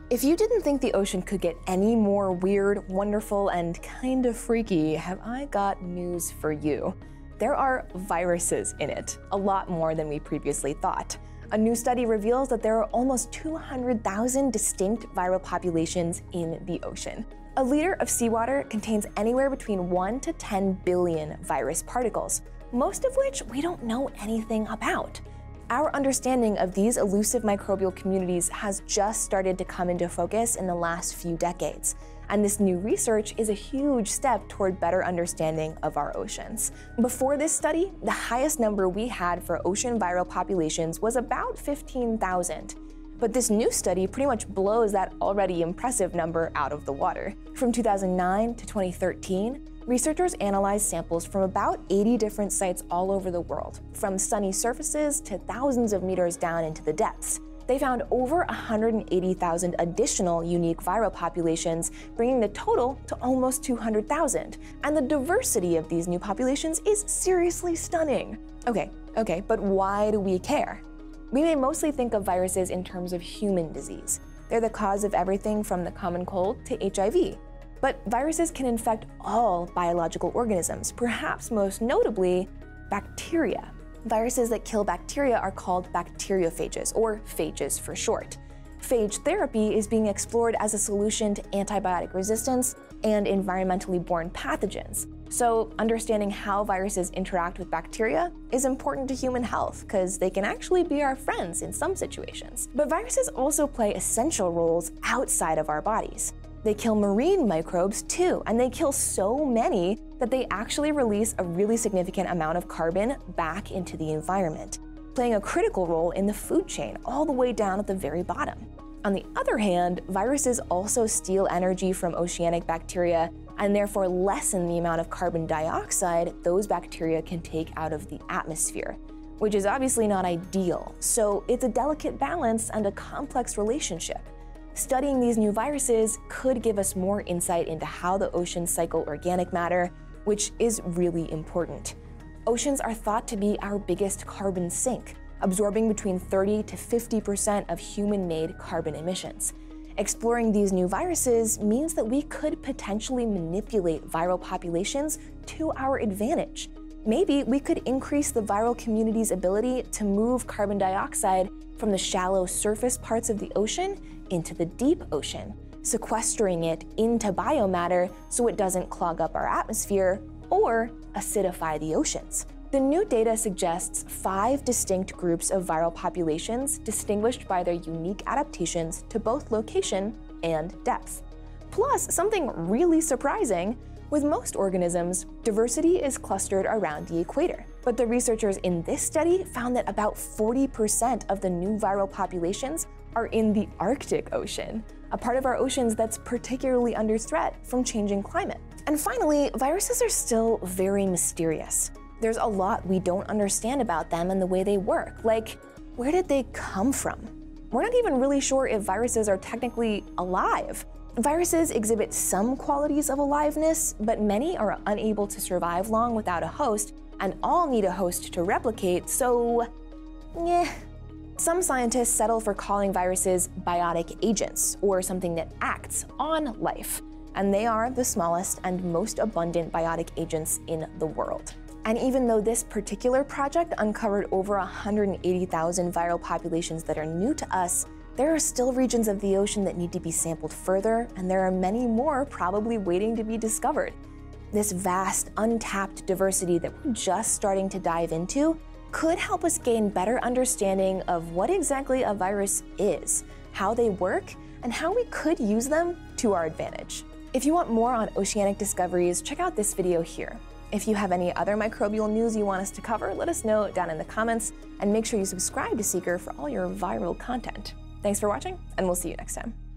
If you didn't think the ocean could get any more weird, wonderful, and kind of freaky, have I got news for you. There are viruses in it, a lot more than we previously thought. A new study reveals that there are almost 200,000 distinct viral populations in the ocean. A liter of seawater contains anywhere between 1 to 10 billion virus particles, most of which we don't know anything about. Our understanding of these elusive microbial communities has just started to come into focus in the last few decades, and this new research is a huge step toward better understanding of our oceans. Before this study, the highest number we had for ocean viral populations was about 15,000. But this new study pretty much blows that already impressive number out of the water. From 2009 to 2013, researchers analyzed samples from about 80 different sites all over the world, from sunny surfaces to thousands of meters down into the depths. They found over 180,000 additional unique viral populations, bringing the total to almost 200,000. And the diversity of these new populations is seriously stunning. Okay, but why do we care? We may mostly think of viruses in terms of human disease. They're the cause of everything from the common cold to HIV. But viruses can infect all biological organisms, perhaps most notably bacteria. Viruses that kill bacteria are called bacteriophages, or phages for short. Phage therapy is being explored as a solution to antibiotic resistance and environmentally borne pathogens. So understanding how viruses interact with bacteria is important to human health because they can actually be our friends in some situations. But viruses also play essential roles outside of our bodies. They kill marine microbes too, and they kill so many that they actually release a really significant amount of carbon back into the environment, playing a critical role in the food chain all the way down at the very bottom. On the other hand, viruses also steal energy from oceanic bacteria and therefore lessen the amount of carbon dioxide those bacteria can take out of the atmosphere, which is obviously not ideal. So it's a delicate balance and a complex relationship. Studying these new viruses could give us more insight into how the oceans cycle organic matter, which is really important. Oceans are thought to be our biggest carbon sink, absorbing between 30 to 50% of human-made carbon emissions. Exploring these new viruses means that we could potentially manipulate viral populations to our advantage. Maybe we could increase the viral community's ability to move carbon dioxide from the shallow surface parts of the ocean into the deep ocean, sequestering it into biomatter so it doesn't clog up our atmosphere or acidify the oceans. The new data suggests 5 distinct groups of viral populations distinguished by their unique adaptations to both location and depth. Plus, something really surprising, with most organisms, diversity is clustered around the equator. But the researchers in this study found that about 40% of the new viral populations are in the Arctic Ocean, a part of our oceans that's particularly under threat from changing climate. And finally, viruses are still very mysterious. There's a lot we don't understand about them and the way they work, like where did they come from? We're not even really sure if viruses are technically alive. Viruses exhibit some qualities of aliveness, but many are unable to survive long without a host, and all need a host to replicate, so Some scientists settle for calling viruses biotic agents, or something that acts on life, and they are the smallest and most abundant biotic agents in the world. And even though this particular project uncovered over 180,000 viral populations that are new to us, there are still regions of the ocean that need to be sampled further, and there are many more probably waiting to be discovered. This vast, untapped diversity that we're just starting to dive into could help us gain better understanding of what exactly a virus is, how they work, and how we could use them to our advantage. If you want more on oceanic discoveries, check out this video here. If you have any other microbial news you want us to cover, let us know down in the comments, and make sure you subscribe to Seeker for all your viral content. Thanks for watching, and we'll see you next time.